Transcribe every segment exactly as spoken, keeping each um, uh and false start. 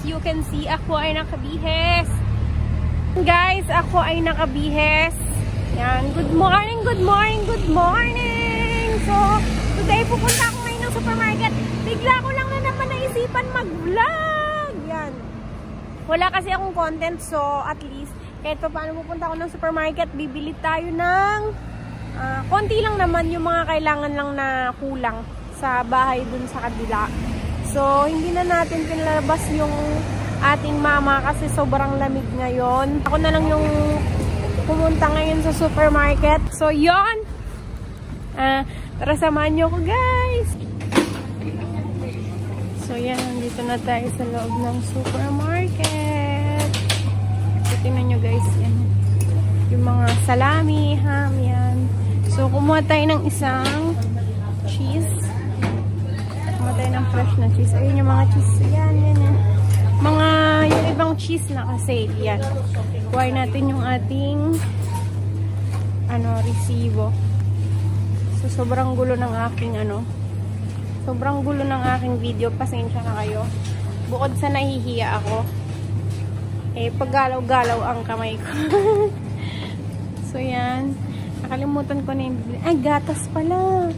you can see, ako ay nakabihes. Guys, ako ay nakabihes. Yan. Good morning, good morning, good morning. So, today pupunta ako ngayon ng supermarket. Bigla ko lang na naman naisipan mag-vlog. Yan. Wala kasi akong content, so at least, kahit pa paano pupunta ako ng supermarket, bibili tayo ng uh, konti lang naman yung mga kailangan lang na kulang sa bahay dun sa kabila. So, hindi na natin pinalabas yung ating mama kasi sobrang lamig ngayon. Ako na lang yung pumunta ngayon sa supermarket. So, yon. Uh, tara, samahan nyo ko, guys. So, yan. Nandito na tayo sa loob ng supermarket. So, tingnan nyo, guys. Yan. Yung mga salami, ham, yan. So, kumuha tayo ng isang cheese. Kumuha tayo ng fresh na cheese. Ayun yung mga cheese. Yan, yan, yan. Mga, yung ibang cheese na kasi, yan. Kuhain natin yung ating, ano, resibo. So, sobrang gulo ng aking, ano, sobrang gulo ng aking video. Pasensya na kayo. Bukod sa nahihiya ako, eh, paggalaw-galaw ang kamay ko. So, yan. Nakalimutan ko na yung, ay, gatas pala.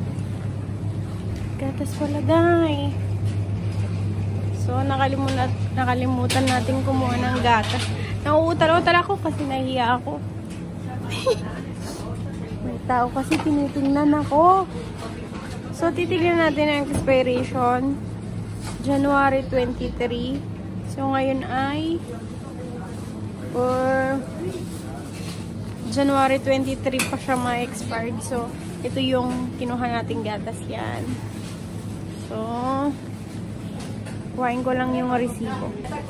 Gatas pala, guys. So, nakalimutan, nakalimutan natin kumuha ng gatas. Nauutal-utal ako kasi nahiya ako. May tao kasi tinitingnan ako. So, titignan natin ang expiration. January twenty-three. So, ngayon ay or January twenty-three pa siya ma-expired. So, ito yung kinuha nating gatas yan. So, kuhain ko lang yung resibo.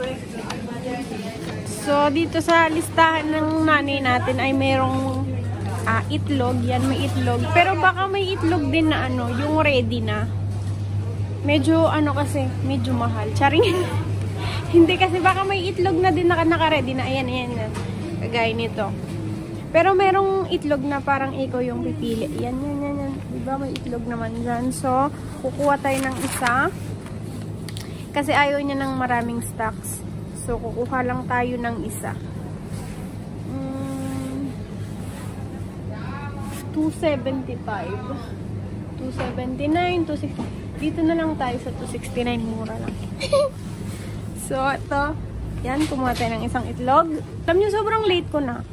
So, dito sa listahan ng nanay natin ay merong ah, itlog. Yan, may itlog. Pero baka may itlog din na ano, yung ready na. Medyo, ano kasi, medyo mahal. Charing. Hindi kasi baka may itlog na din na naka-ready na. Ayan, ayan. Kagaya nito. Pero merong itlog na parang ikaw yung pipili. Yan, yan, yan, yan. Diba may itlog naman dyan. So, kukuha tayo ng isa. Kasi ayaw niya ng maraming stocks. So, kukuha lang tayo ng isa. Mm, two seventy-five. two seventy-nine, two sixty. Dito na lang tayo sa two sixty-nine. Mura lang. So, ito. Yan, kumuha tayo ng isang itlog. Alam niyo, sobrang late ko na.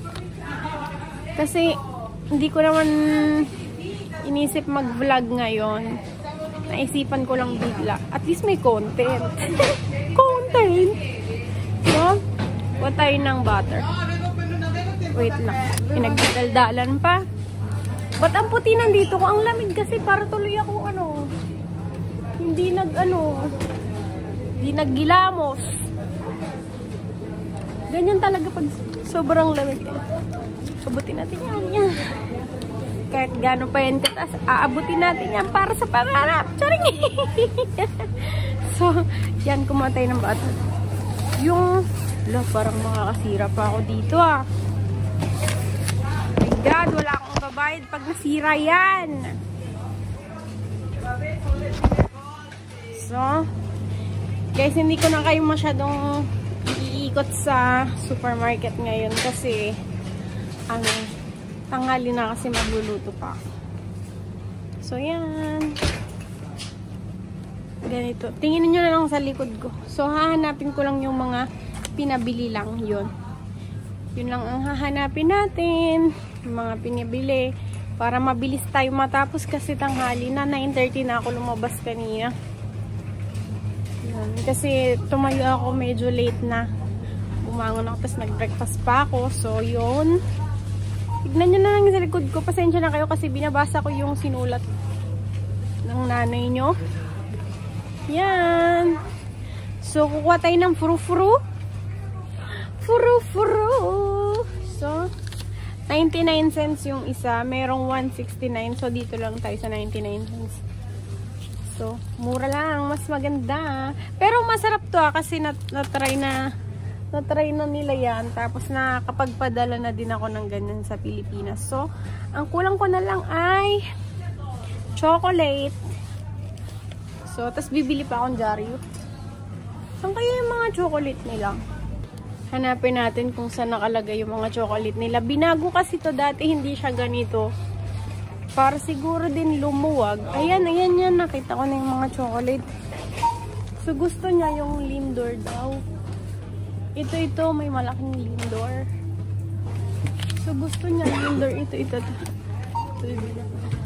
Kasi, hindi ko naman inisip mag-vlog ngayon. Naisipan ko lang bigla. At least may content. Content! So, kuha tayo ng butter. Wait lang. Pinagdaldalan pa. Ba't ang puti nandito ko? Ang lamig kasi para tuloy ako, ano, hindi nag, ano, hindi naggilamos. Ganyan talaga pag sobrang lamig. Abutin natin yan. Yan. Kahit gano'n pa yan tatas, aabutin natin yan para sa pangarap. Charing! So, yan, kumatay ng butter. Yung, ala, parang makakasira pa ako dito ah. My God, wala akong babayad pag nasira yan. So, guys, hindi ko na kayo masyadong iikot sa supermarket ngayon kasi, ano, tanghali na kasi magluluto pa. So, yan. Ganito. Tingnan nyo na lang sa likod ko. So, hahanapin ko lang yung mga pinabili lang. Yun. Yun lang ang hahanapin natin. Yung mga pinabili. Para mabilis tayo matapos kasi tanghali na. nine thirty na ako lumabas kanina. Yun. Kasi tumayo ako medyo late na. Bumangon ako tapos nag-breakfast pa ako. So, yun. Tignan nyo na lang sa likod ko. Pasensya na kayo kasi binabasa ko yung sinulat ng nanay nyo. Yan. So, kukuha tayo ng furu-furu. Furu-furu. So, ninety-nine cents yung isa. Merong one sixty-nine. So, dito lang tayo sa ninety-nine cents. So, mura lang. Mas maganda. Pero masarap to ah. Kasi nat natry na na-try na nila yan. Tapos nakakapagpadala na din ako ng ganyan sa Pilipinas. So, ang kulang ko na lang ay chocolate. So, tapos bibili pa akong Jaryo. Saan kaya yung mga chocolate nila? Hanapin natin kung saan nakalagay yung mga chocolate nila. Binago kasi to dati, hindi siya ganito. Para siguro din lumuwag. Ayan, ayan yan. Nakita ko na yung mga chocolate. So, gusto niya yung Lindor daw. Ito, ito. May malaking Lindor. So, gusto niya Lindor. Ito, ito. Ito, ito.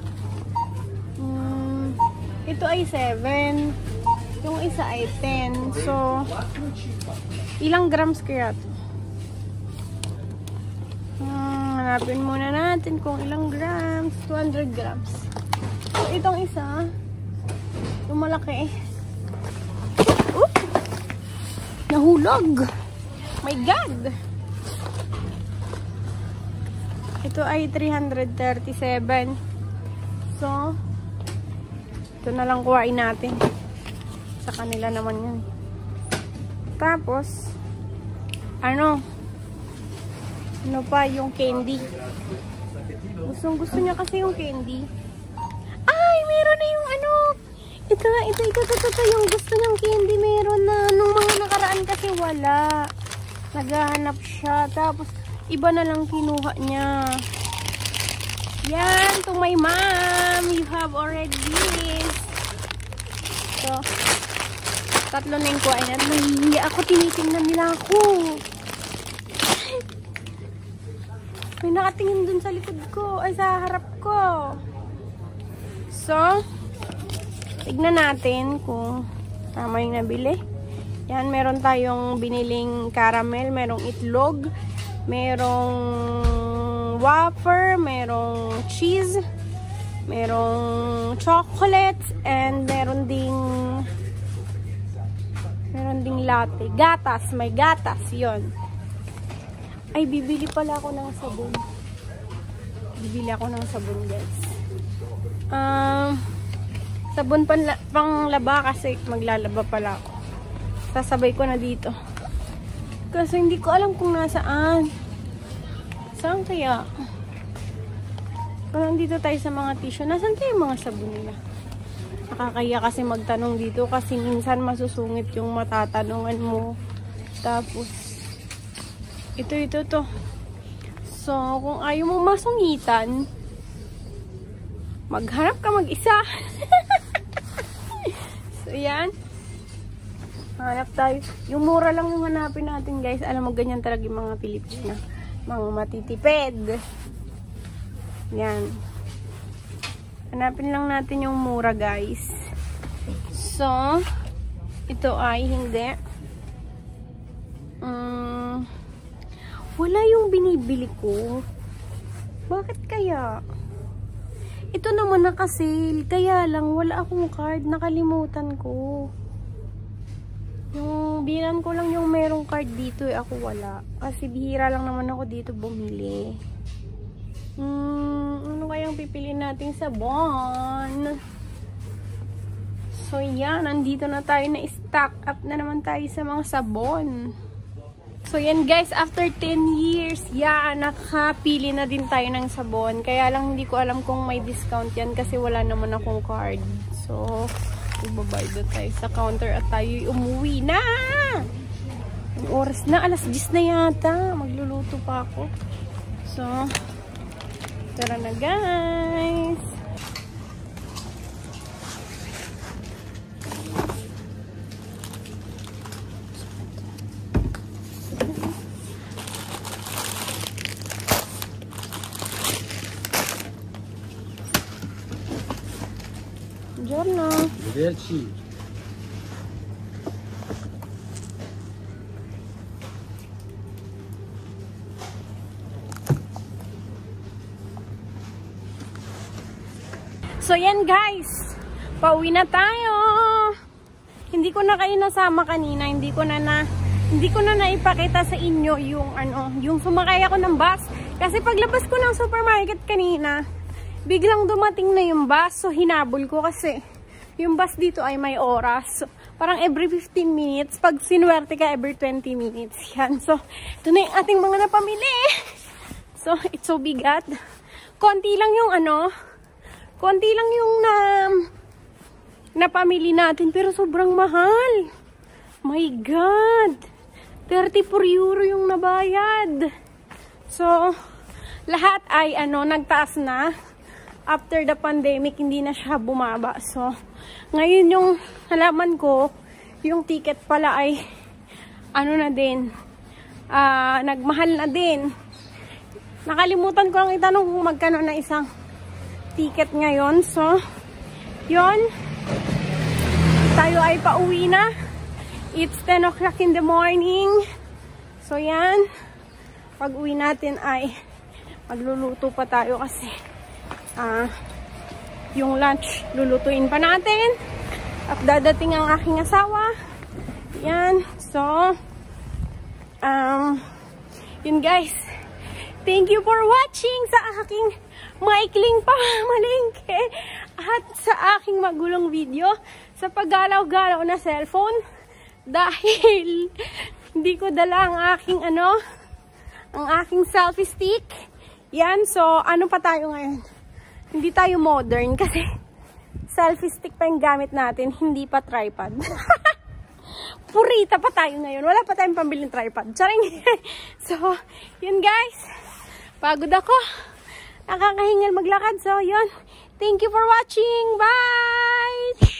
Hmm, ito ay seven. Yung isa ay ten. So, ilang grams kaya ito? Hmm, hanapin muna natin kung ilang grams. two hundred grams. So, itong isa, yung malaki. Oop! Nahulog! My God! Ito ay three hundred thirty-seven. So, ito na lang kuhain natin. Sa kanila naman yan. Tapos, ano? Ano pa? Yung candy. Gustong gusto niya kasi yung candy. Ay! Meron na yung ano! Ito, ito, ito, ito, ito, ito. Yung gusto niyang candy meron na. Nung mga nakaraan kasi wala. Naghahanap siya. Tapos, iba na lang kinuha niya. Yan! To my mom! You have already this. So, tatlo na yung kuhain at nahihiya ako, tinitingnan nila ako. May nakatingin dun sa likod ko, ay sa harap ko. So, tignan natin kung tama yung nabili. Yan, meron tayong biniling caramel, merong itlog, merong wafer, merong cheese, merong chocolate, and meron ding meron ding latte. Gatas. May gatas. Yun. Ay, bibili pala ako ng sabon. Bibili ako ng sabon, guys. Um, sabon panla pang laba kasi maglalaba pala ako. Sasabay ko na dito. Kasi hindi ko alam kung nasaan. Saan kaya? Kung nandito tayo sa mga tissue, nasaan tayo yung mga sabon nila? Nakakaya kasi magtanong dito kasi minsan masusungit yung matatanungan mo. Tapos, ito, ito, to. So, kung ayaw mo masungitan, maghanap ka mag-isa. So, yan. Hanap tayo. Yung mura lang yung hanapin natin, guys. Alam mo, ganyan talaga yung mga Pilipina. Mga matitipid. Yan. Hanapin lang natin yung mura, guys. So, ito ay hindi. Um, wala yung binibili ko. Bakit kaya? Ito naman naka-sale. Kaya lang, wala akong card. Nakalimutan ko. Yung bilan ko lang yung merong card dito eh. Ako wala. Kasi bihira lang naman ako dito bumili. Hmm, ano kayang pipiliin natin sabon? So, yan. Nandito na tayo na stock up na naman tayo sa mga sabon. So, yan guys. After ten years, yan. Nakapili na din tayo ng sabon. Kaya lang hindi ko alam kung may discount yan kasi wala naman akong card. So, ibabay doon tayo sa counter at tayo umuwi na! Ang oras na. alas diyes na yata. Magluluto pa ako. So, tara na guys. Buongiorno. Arrivederci. So, yan guys. Pauwi na tayo. Hindi ko na kayo nasama kanina. Hindi ko na na, hindi ko na naipakita sa inyo yung ano, yung sumakay ako ng bus. Kasi paglabas ko ng supermarket kanina, biglang dumating na yung bus. So, hinabol ko kasi yung bus dito ay may oras. So, parang every fifteen minutes. Pag sinuwerte ka, every twenty minutes. Yan. So, ito na yung ating mga napamili. So, it's so bigat. Konti lang yung ano, konti lang yung na napamili natin, pero sobrang mahal. My God! thirty-four euro yung nabayad. So, lahat ay ano, nagtaas na. After the pandemic, hindi na siya bumaba. So, ngayon yung nalaman ko, yung ticket pala ay ano na din, uh, nagmahal na din. Nakalimutan ko lang itanong kung magkano na isang ticket ngayon. So, yun. Tayo ay pauwi na. It's ten o'clock in the morning. So, yan. Pag uwi natin ay magluluto pa tayo kasi ah, uh, yung lunch lulutuin pa natin. At dadating ang aking asawa. Yan. So, um, yun guys. Thank you for watching sa aking maikling pamamalengke at sa aking magulong video sa paggalaw-galaw na cellphone dahil hindi ko dala ang aking ano, ang aking selfie stick. Yan. So, ano pa tayo ngayon? Hindi tayo modern kasi selfie stick pa yung gamit natin, hindi pa tripod. Purita pa tayo ngayon. Wala pa tayong pambiling tripod. Charing! So, yun guys. Pagod ako. Nakakahingal maglakad. So, yun. Thank you for watching. Bye!